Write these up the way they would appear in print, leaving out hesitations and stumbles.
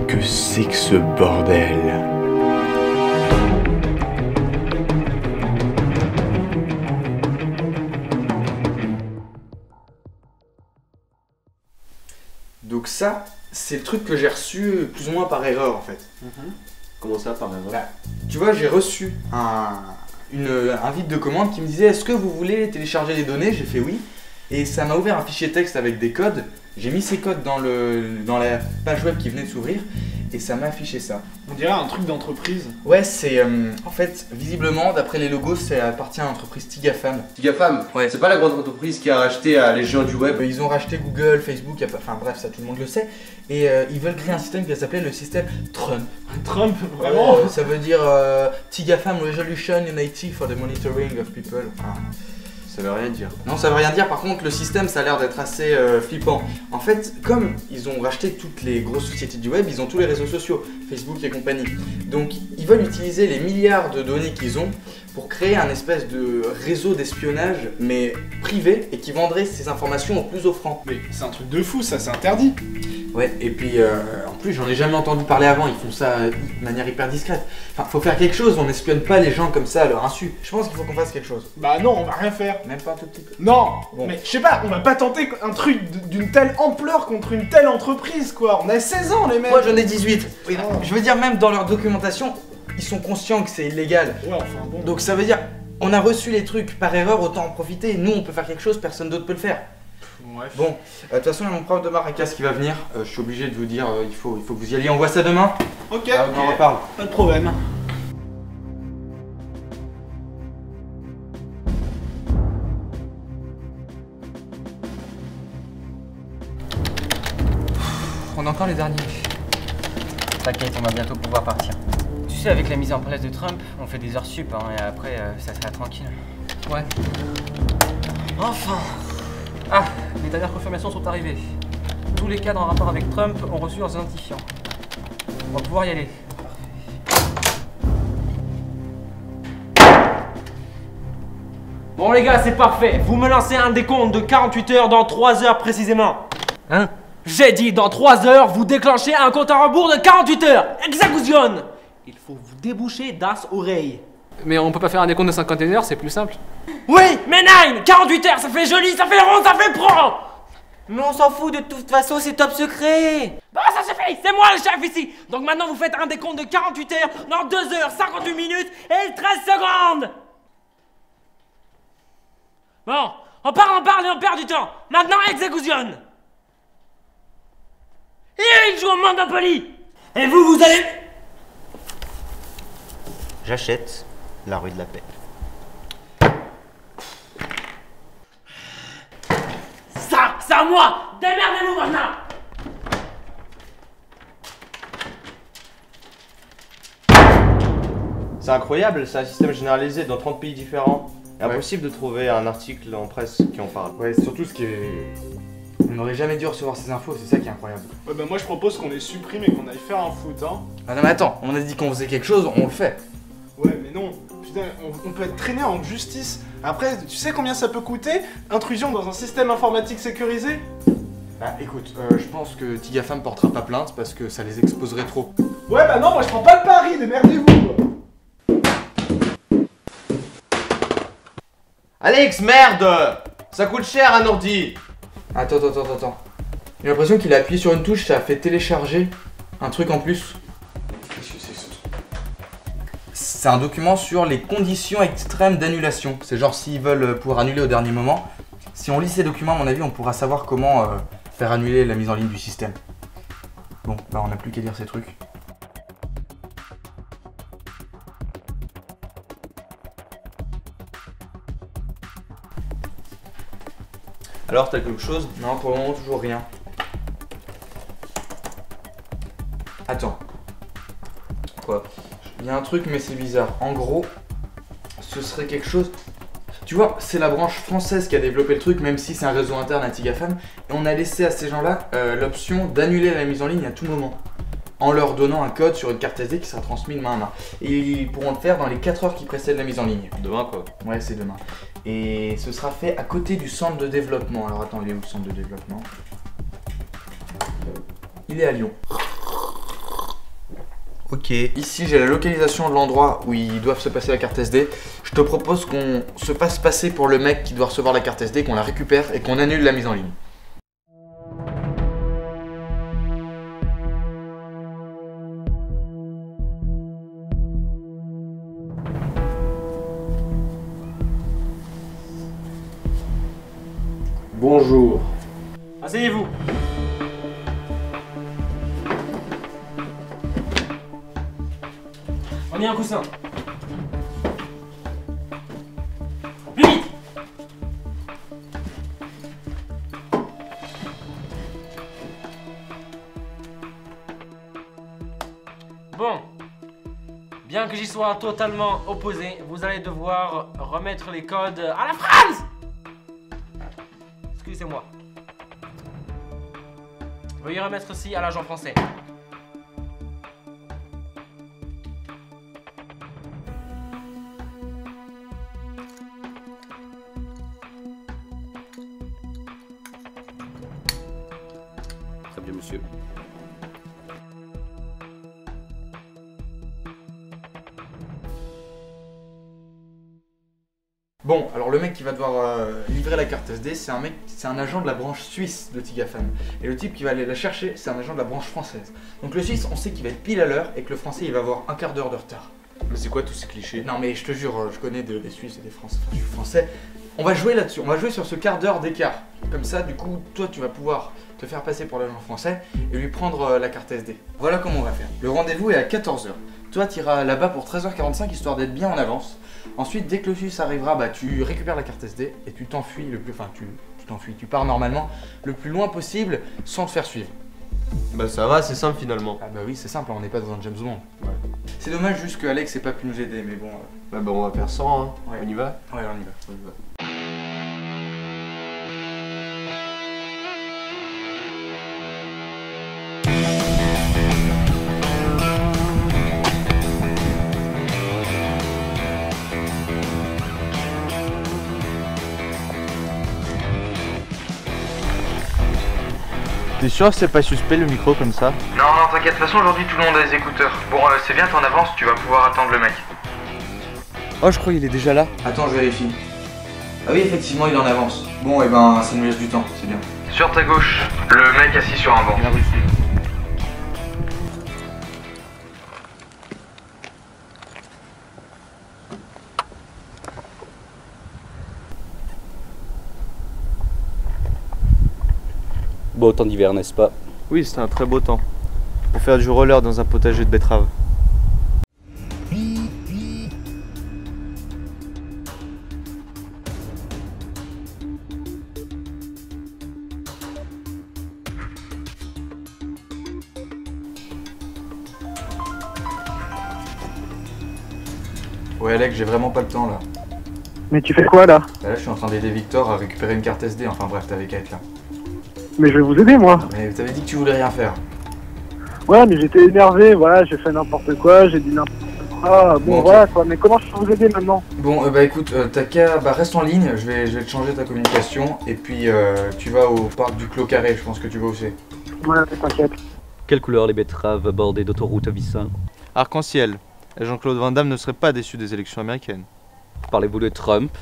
Que c'est que ce bordel? Donc ça, c'est le truc que j'ai reçu plus ou moins par erreur en fait. Comment ça, par erreur? Bah, tu vois, j'ai reçu un vide de commande qui me disait est-ce que vous voulez télécharger les données? J'ai fait oui. Et ça m'a ouvert un fichier texte avec des codes. J'ai mis ces codes dans la page web qui venait de s'ouvrir et ça m'a affiché ça. On dirait un truc d'entreprise. Ouais, c'est en fait, visiblement, d'après les logos, ça appartient à l'entreprise Tigafam. Tigafam, Ouais. c'est pas la grande entreprise qui a racheté à les géants du web? Ils ont racheté Google, Facebook, enfin bref, ça tout le monde le sait. Et ils veulent créer un système qui va s'appeler le système Trump. Trump, vraiment? Ça veut dire Tigafam Resolution United for the Monitoring of People. Enfin, Ça veut rien dire. non, ça veut rien dire. Par contre, le système, ça a l'air d'être assez flippant. En fait, comme ils ont racheté toutes les grosses sociétés du web, ils ont tous les réseaux sociaux, Facebook et compagnie. Donc, ils veulent utiliser les milliards de données qu'ils ont pour créer un espèce de réseau d'espionnage, mais privé, et qui vendrait ces informations au plus offrant. Mais c'est un truc de fou, ça, c'est interdit. Ouais, et puis en plus, j'en ai jamais entendu parler avant. Ils font ça de manière hyper discrète. Enfin, faut faire quelque chose. On n'espionne pas les gens comme ça à leur insu. Je pense qu'il faut qu'on fasse quelque chose. Bah non, on va rien faire. Même pas un tout petit peu. Non, Bon. mais je sais pas, on va pas tenter un truc d'une telle ampleur contre une telle entreprise, quoi. On a 16 ans, les mecs. Moi, j'en ai 18. Oh. Je veux dire, même dans leur documentation, ils sont conscients que c'est illégal. Ouais, enfin bon. Donc ça veut dire, on a reçu les trucs par erreur, autant en profiter. Nous, on peut faire quelque chose, personne d'autre peut le faire. Bref. Bon, de toute façon, il y a mon prof de maracas qui va venir. Je suis obligé de vous dire, il faut que vous y alliez. On voit ça demain. Ok, On en reparle. pas de problème. On a encore les derniers. T'inquiète, on va bientôt pouvoir partir. Tu sais, avec la mise en place de Trump, on fait des heures sup, hein, et après, ça sera tranquille. Ouais. Enfin. Ah, les dernières confirmations sont arrivées. Tous les cadres en rapport avec Trump ont reçu leurs identifiants. On va pouvoir y aller. Bon les gars, c'est parfait. Vous me lancez un décompte de 48 heures dans 3 heures précisément. Hein? J'ai dit dans 3 heures, vous déclenchez un compte à rebours de 48 heures. Exécution. Il faut vous déboucher das oreilles. Mais on peut pas faire un décompte de 51 heures, c'est plus simple. Oui, mais 9, 48 heures, ça fait joli, ça fait rond, ça fait pro. Mais on s'en fout, de toute façon, c'est top secret. Bah ça suffit, c'est moi le chef ici. Donc maintenant vous faites un décompte de 48 heures dans 2 heures, 58 minutes et 13 secondes. Bon, on parle et on perd du temps. Maintenant, exécution. Et il joue au Monopoly. Et vous allez... J'achète la rue de la Paix. Ça, c'est à moi. Démerdez-vous maintenant. C'est incroyable, c'est un système généralisé dans 30 pays différents. Impossible de trouver un article en presse qui en parle. Ouais, surtout ce qui est... On n'aurait jamais dû recevoir ces infos, c'est ça qui est incroyable. Ouais, bah moi je propose qu'on les supprime et qu'on aille faire un foot, hein. Ah non mais attends, on a dit qu'on faisait quelque chose, on le fait. Ouais, mais non. Putain, on peut être traîné en justice. Après, tu sais combien ça peut coûter? Intrusion dans un système informatique sécurisé? Bah écoute, je pense que Tigafam portera pas plainte parce que ça les exposerait trop. Ouais, bah non, moi je prends pas le pari, démerdez-vous. Alex, merde! Ça coûte cher un ordi! Attends. J'ai l'impression qu'il a appuyé sur une touche, ça a fait télécharger un truc en plus. Qu'est-ce que c'est ce truc? C'est un document sur les conditions extrêmes d'annulation. C'est genre s'ils veulent pouvoir annuler au dernier moment. Si on lit ces documents, à mon avis, on pourra savoir comment faire annuler la mise en ligne du système. Bon, bah on n'a plus qu'à lire ces trucs. Alors, t'as quelque chose? Non, pour le moment, toujours rien. Attends. Quoi? Il y a un truc, mais c'est bizarre. En gros, ce serait quelque chose... Tu vois, c'est la branche française qui a développé le truc, même si c'est un réseau interne à Tigafam. Et on a laissé à ces gens-là l'option d'annuler la mise en ligne à tout moment. En leur donnant un code sur une carte SD qui sera transmis de main à main. Et ils pourront le faire dans les 4 heures qui précèdent la mise en ligne. Demain quoi? Ouais, c'est demain. Et ce sera fait à côté du centre de développement. Alors attends, il est où le centre de développement? Il est à Lyon. Ok. Ici, j'ai la localisation de l'endroit où ils doivent se passer la carte SD. Je te propose qu'on se fasse passer pour le mec qui doit recevoir la carte SD, qu'on la récupère et qu'on annule la mise en ligne. Bonjour. Asseyez-vous. Prenez un coussin. Plus vite. Bon. Bien que j'y sois totalement opposé, vous allez devoir remettre les codes à la phrase. Excusez-moi. Veuillez remettre ceci à l'agent français. Très bien, monsieur. Bon, alors le mec qui va devoir livrer la carte SD, c'est un agent de la branche suisse de Tigafam. Et le type qui va aller la chercher, c'est un agent de la branche française. Donc le suisse, on sait qu'il va être pile à l'heure et que le français, il va avoir un quart d'heure de retard. Mais c'est quoi tous ces clichés? Non mais je te jure, je connais des Suisses et des Français, enfin je suis français. On va jouer là-dessus, on va jouer sur ce quart d'heure d'écart. Comme ça, du coup, toi tu vas pouvoir te faire passer pour l'agent français et lui prendre la carte SD. Voilà comment on va faire. Le rendez-vous est à 14h. Toi tu iras là-bas pour 13h45 histoire d'être bien en avance. Ensuite, dès que le Suisse arrivera, bah tu récupères la carte SD et tu t'enfuis le plus... Enfin, tu t'enfuis, tu pars normalement le plus loin possible sans te faire suivre. Bah ça va, c'est simple finalement. Ah bah oui, c'est simple, on n'est pas dans un James Bond. Ouais. C'est dommage juste que Alex ait pas pu nous aider, mais bon... Bah on va faire 100, hein. Ouais. On y va? Ouais, on y va. T'es sûr que c'est pas suspect le micro comme ça? Non, t'inquiète, de toute façon aujourd'hui tout le monde a des écouteurs. Bon, c'est bien, t'en avances, tu vas pouvoir attendre le mec. Oh, je crois qu'il est déjà là. Attends, je vérifie. Ah oui, effectivement, il en avance. Bon, et ben, ça nous laisse du temps, c'est bien. Sur ta gauche, le mec assis sur un banc. Il a reçu. Beau temps d'hiver, n'est-ce pas? Oui, c'était un très beau temps. Pour faire du roller dans un potager de betteraves. Ouais, Alex, j'ai vraiment pas le temps là. Mais tu fais quoi là? Bah là, je suis en train d'aider Victor à récupérer une carte SD. Enfin bref, t'avais qu'à être là. Mais je vais vous aider moi. Mais t'avais dit que tu voulais rien faire. Ouais, mais j'étais énervé, voilà, j'ai fait n'importe quoi, j'ai dit n'importe quoi. Bon, ok. voilà quoi, mais comment je peux vous aider maintenant? Bon, bah écoute, t'as qu'à... Bah reste en ligne, je vais te changer ta communication. Et puis tu vas au parc du Clos Carré, je pense que tu vas aussi. Ouais, t'inquiète. Quelle couleur les betteraves bordées d'autoroute à Vissin? Arc-en-ciel. Et Jean-Claude Van Damme ne serait pas déçu des élections américaines. Parlez-vous de Trump?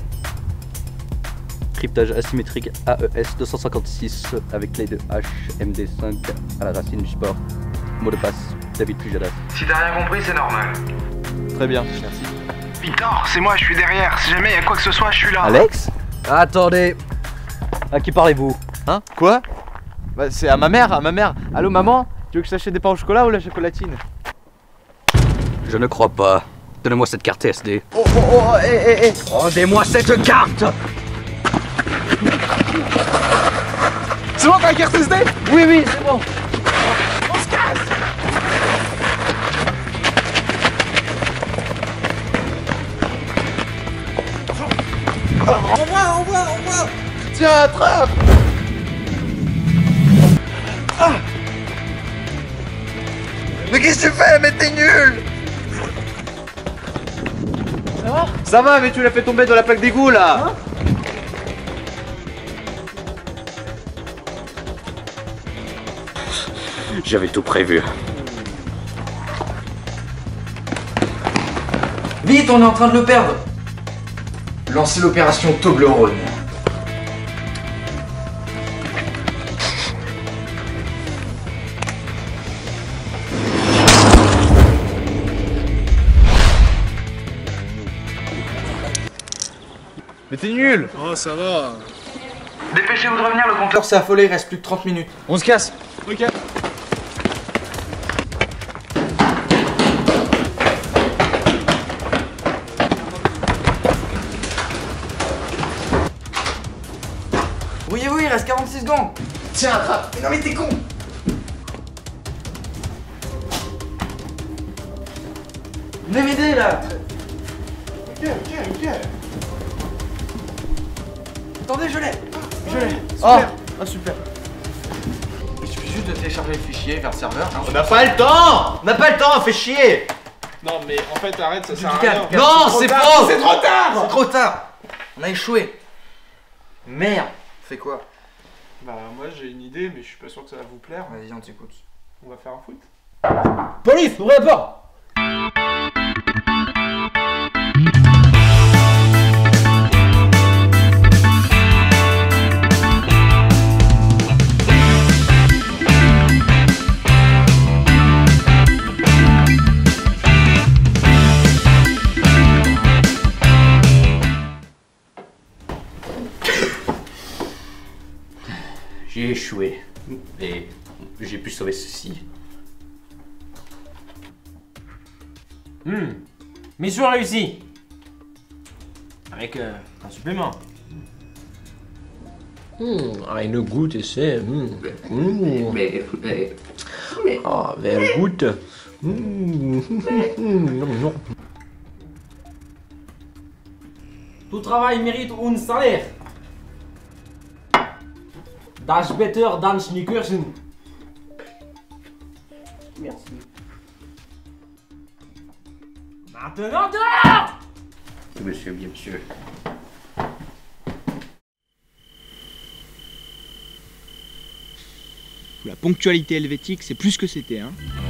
Cryptage asymétrique AES 256 avec clé de HMD5 à la racine du sport. Mot de passe, David Pujadas. Si t'as rien compris, c'est normal. Très bien, merci. Victor, c'est moi, je suis derrière. Si jamais il y a quoi que ce soit, je suis là. Alex? Attendez! À qui parlez-vous? Hein? Quoi? Bah c'est à ma mère, Allô maman? Tu veux que je t'achète des pains au chocolat ou la chocolatine? Je ne crois pas. Donnez-moi cette carte SD. Hé. Rendez-moi cette carte! C'est bon, t'as la carte SD? Oui, c'est bon. On se casse. On voit. Tiens, attrape. Ah. Mais qu'est-ce que tu fais? Mais t'es nul. Ça va? Ça va, mais tu l'as fait tomber dans la plaque d'égout là. Hein? J'avais tout prévu. Vite, on est en train de le perdre. Lancez l'opération Toblerone. Mais t'es nul. Oh, ça va. Dépêchez-vous de revenir, le compteur s'est affolé, il reste plus que 30 minutes. On se casse. Ok. Brouillez-vous, il reste 46 secondes. Tiens, attrape. Mais non mais t'es con. Venez m'aider là. Ok. Attendez, je l'ai. Je l'ai. Oh, super. Il suffit juste de télécharger le fichier vers le serveur. On n'a pas le temps. On n'a pas le temps, fait chier. Non, mais en fait, arrête, ça sert à Calme, rien. calme. Non, c'est faux. C'est trop tard. C'est trop tard. On a échoué. Merde. Fais quoi? Bah, moi j'ai une idée, mais je suis pas sûr que ça va vous plaire. Vas-y, on t'écoute. On va faire un foot. Police, ouvrez la porte. J'ai échoué, mais j'ai pu sauver ceci. Mission réussie. Avec un supplément. Eine gute Essai. Ah, very good. Tout travail mérite un salaire. Das better dan Snickersen. Merci. Maintenant dehors! Monsieur, bien monsieur. La ponctualité helvétique, c'est plus que c'était, hein.